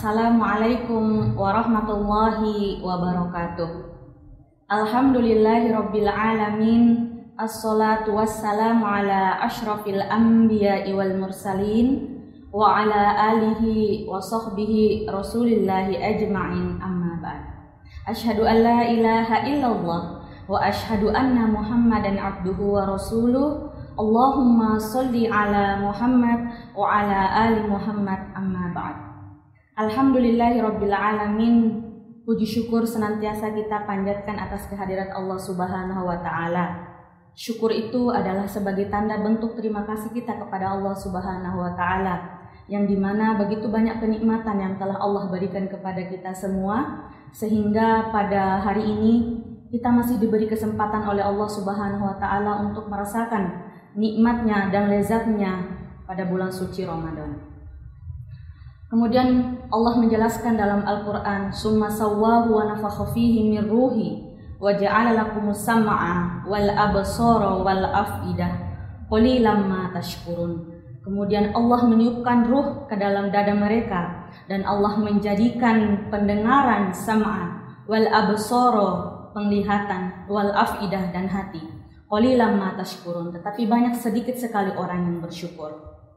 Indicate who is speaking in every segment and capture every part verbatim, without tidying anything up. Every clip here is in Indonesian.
Speaker 1: Assalamualaikum warahmatullahi wabarakatuh. Alhamdulillahi rabbil alamin. Assalatu wassalamu ala ashrafil anbiya'i wal mursalin wa ala alihi wa sahbihi rasulillahi ajma'in, amma ba'd. Asyhadu an la ilaha illallah wa asyhadu anna muhammadan abduhu wa rasuluh. Allahumma salli ala Muhammad wa ala ali Muhammad, amma ba'd. Alhamdulillahi rabbil alamin. Puji syukur senantiasa kita panjatkan atas kehadirat Allah Subhanahu wa taala. Syukur itu adalah sebagai tanda bentuk terima kasih kita kepada Allah Subhanahu wa taala, yang dimana begitu banyak kenikmatan yang telah Allah berikan kepada kita semua, sehingga pada hari ini kita masih diberi kesempatan oleh Allah Subhanahu wa taala untuk merasakan nikmatnya dan lezatnya pada bulan suci Ramadan. Kemudian Allah menjelaskan dalam Al-Quran, summa sawwahu wa nafakha fihi min ruhi wa ja'ala lakumus sam'a wal absara wal afidah qalilan ma tashkurun. Kemudian Allah meniupkan ruh ke dalam dada mereka, dan Allah menjadikan pendengaran sam'a wal absara penglihatan wal afidah dan hati. Qalilan ma tashkurun, tetapi banyak sedikit sekali orang yang bersyukur.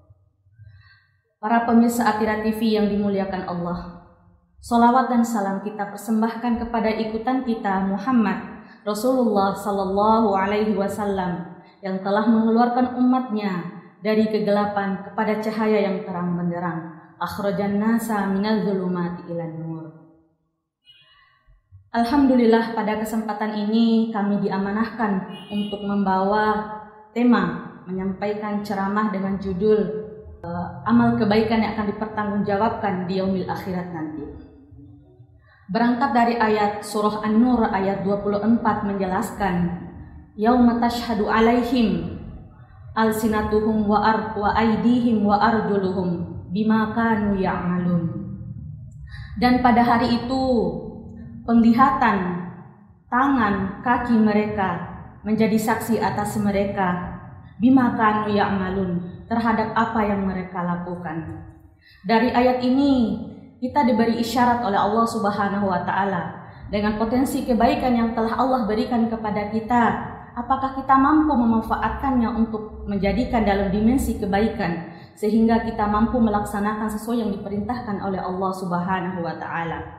Speaker 1: Para pemirsa Atira T V yang dimuliakan Allah, salawat dan salam kita persembahkan kepada ikutan kita Muhammad Rasulullah Sallallahu Alaihi Wasallam, yang telah mengeluarkan umatnya dari kegelapan kepada cahaya yang terang benderang. Akhrajan nasa minal zulumati ilan nur. Alhamdulillah, pada kesempatan ini kami diamanahkan untuk membawa tema, menyampaikan ceramah dengan judul uh, amal kebaikan yang akan dipertanggungjawabkan di yaumil akhirat nanti. Berangkat dari ayat surah An-Nur ayat dua puluh empat menjelaskan, yauma tashhadu alaihim alsinatuhum wa ar wa aidihim wa arjuluhum bima kanu ya'malun. Dan pada hari itu penglihatan, tangan, kaki mereka menjadi saksi atas mereka, bima kanu ya'malun, terhadap apa yang mereka lakukan. Dari ayat ini kita diberi isyarat oleh Allah Subhanahu wa taala dengan potensi kebaikan yang telah Allah berikan kepada kita. Apakah kita mampu memanfaatkannya untuk menjadikan dalam dimensi kebaikan, sehingga kita mampu melaksanakan sesuai yang diperintahkan oleh Allah Subhanahu wa taala.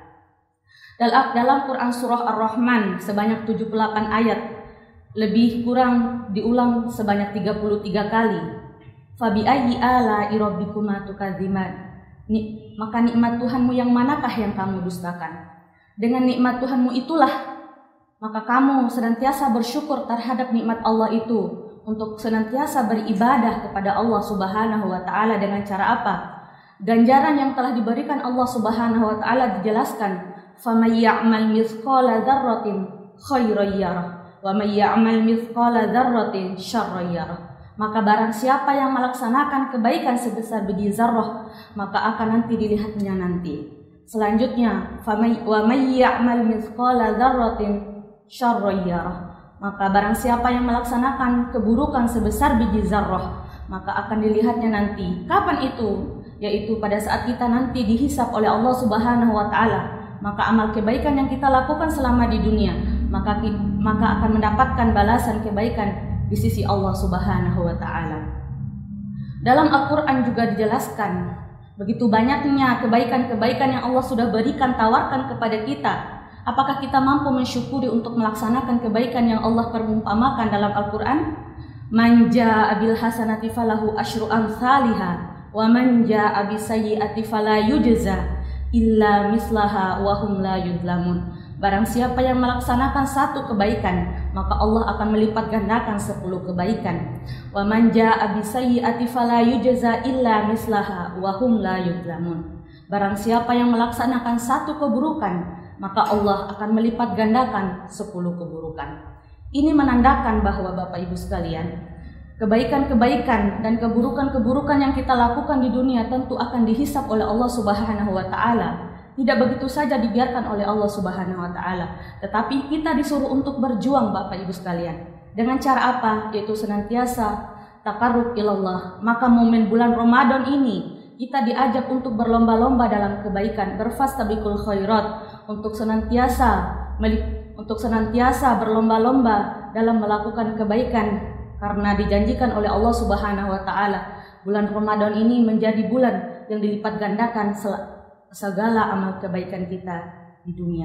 Speaker 1: Dalam Quran surah Ar-Rahman sebanyak tujuh puluh delapan ayat, lebih kurang diulang sebanyak tiga puluh tiga kali. Fabi ayyi ala'i rabbikuma tukadziman. Maka nikmat Tuhanmu yang manakah yang kamu dustakan? Dengan nikmat Tuhanmu itulah maka kamu senantiasa bersyukur terhadap nikmat Allah itu, untuk senantiasa beribadah kepada Allah Subhanahu wa taala. Dengan cara apa? Ganjaran yang telah diberikan Allah Subhanahu wa taala dijelaskan, faman ya'mal mithqala dzarratin khairan yarah wa man ya'mal mithqala dzarratin syarran yarah. Maka barang siapa yang melaksanakan kebaikan sebesar biji zarrah, maka akan nanti dilihatnya nanti. Selanjutnya, wa may ya'mal mithqala dzarratin syarran yarah. Maka barang siapa yang melaksanakan keburukan sebesar biji zarrah, maka akan dilihatnya nanti. Kapan itu? Yaitu pada saat kita nanti dihisab oleh Allah Subhanahu wa taala. Maka amal kebaikan yang kita lakukan selama di dunia, maka maka akan mendapatkan balasan kebaikan di sisi Allah Subhanahu wa taala. Dalam Al-Qur'an juga dijelaskan begitu banyaknya kebaikan-kebaikan yang Allah sudah berikan, tawarkan kepada kita. Apakah kita mampu mensyukuri untuk melaksanakan kebaikan yang Allah perumpamakan dalam Al-Qur'an? Man jaa'a bil hasanati falahu asyru amsalihha wa man jaa'a bis sayyi'ati fala yujza illa mislaha wa hum la yuzlamun. Barang siapa yang melaksanakan satu kebaikan, maka Allah akan melipat gandakan sepuluh kebaikan. Wa man jaa'a bisayyi'ati fala yujza illa mislaha wa hum la yuzlamun. Barang siapa yang melaksanakan satu keburukan, maka Allah akan melipat gandakan sepuluh keburukan. Ini menandakan bahwa Bapak Ibu sekalian, kebaikan-kebaikan dan keburukan-keburukan yang kita lakukan di dunia tentu akan dihisab oleh Allah Subhanahu wa taala. Tidak begitu saja dibiarkan oleh Allah Subhanahu wa taala, tetapi kita disuruh untuk berjuang Bapak Ibu sekalian. Dengan cara apa? Yaitu senantiasa taqarrub ilallah. Maka momen bulan Ramadan ini kita diajak untuk berlomba-lomba dalam kebaikan, berfastabiqul khairat, untuk senantiasa untuk senantiasa berlomba-lomba dalam melakukan kebaikan, karena dijanjikan oleh Allah Subhanahu wa taala bulan Ramadan ini menjadi bulan yang dilipat gandakan segala amal kebaikan kita di dunia.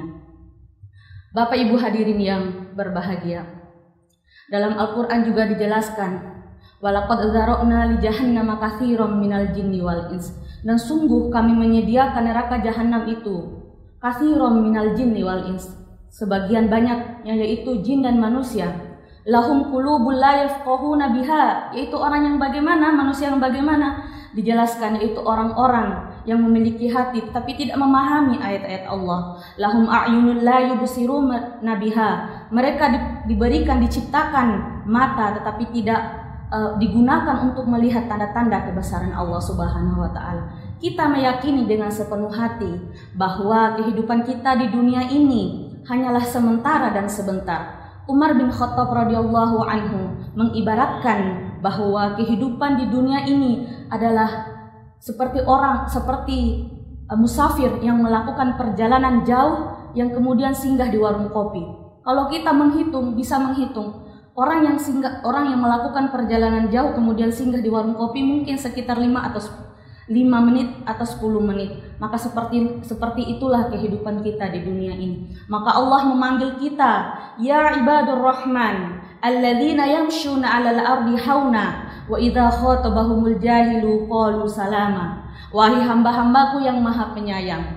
Speaker 1: Bapak Ibu hadirin yang berbahagia, dalam Al-Qur'an juga dijelaskan, walaqad dzara'na li jahannama katsiran minal jinni wal ins, dan sungguh kami menyediakan neraka jahanam itu katsiran minal jinni wal ins, sebagian banyaknya yaitu jin dan manusia. Lahum qulubul la yafqahuna biha, yaitu orang yang bagaimana, manusia yang bagaimana, dijelaskan yaitu orang-orang yang memiliki hati tapi tidak memahami ayat-ayat Allah. Lahum a'yunul la yubsiruna biha, mereka di, diberikan diciptakan mata tetapi tidak uh, digunakan untuk melihat tanda-tanda kebesaran Allah Subhanahu wa taala. Kita meyakini dengan sepenuh hati bahwa kehidupan kita di dunia ini hanyalah sementara dan sebentar. Umar bin Khattab radhiyallahu anhu mengibaratkan bahwa kehidupan di dunia ini adalah seperti orang seperti uh, musafir yang melakukan perjalanan jauh yang kemudian singgah di warung kopi. Kalau kita menghitung, bisa menghitung orang yang singgah, orang yang melakukan perjalanan jauh kemudian singgah di warung kopi mungkin sekitar lima atau lima menit atau sepuluh menit. Maka seperti seperti itulah kehidupan kita di dunia ini. Maka Allah memanggil kita, ya ibadur rahman alladzina yamshuna 'alal ardi hauna wa idza khatabahumul jahilu qalu salama. Wahai hamba-hambaku yang maha penyayang.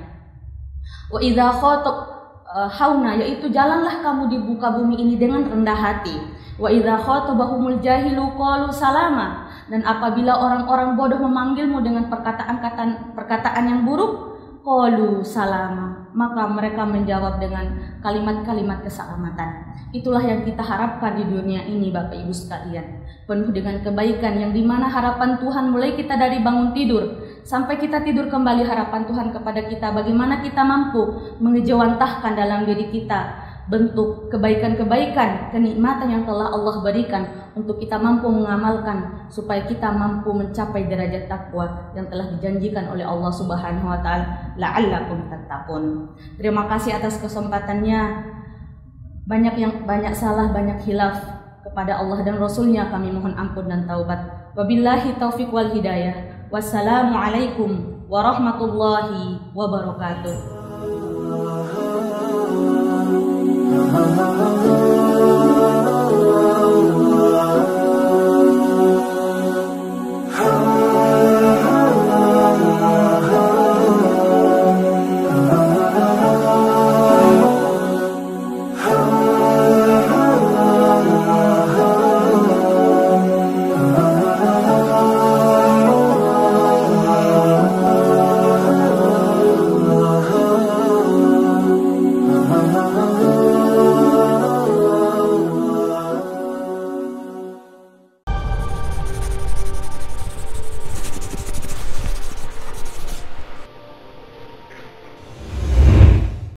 Speaker 1: Wa idza khatab uh, hauna, yaitu jalanlah kamu di muka bumi ini dengan rendah hati. Wa idza khatabahumul jahilu qalu salama. Dan apabila orang-orang bodoh memanggilmu dengan perkataan-perkataan perkataan yang buruk, qalu salama, maka mereka menjawab dengan kalimat-kalimat keselamatan. Itulah yang kita harapkan di dunia ini, Bapak Ibu sekalian, penuh dengan kebaikan, yang dimana harapan Tuhan mulai kita dari bangun tidur sampai kita tidur kembali, harapan Tuhan kepada kita bagaimana kita mampu mengejawantahkan dalam diri kita bentuk kebaikan-kebaikan, kenikmatan yang telah Allah berikan untuk kita mampu mengamalkan supaya kita mampu mencapai derajat takwa yang telah dijanjikan oleh Allah Subhanahu wa taala, la'allakum tattaqun. Terima kasih atas kesempatannya. Banyak yang banyak salah, banyak khilaf kepada Allah dan Rasulnya kami mohon ampun dan taubat. Wabillahi taufiq wal hidayah. Wassalamualaikum warahmatullahi wabarakatuh.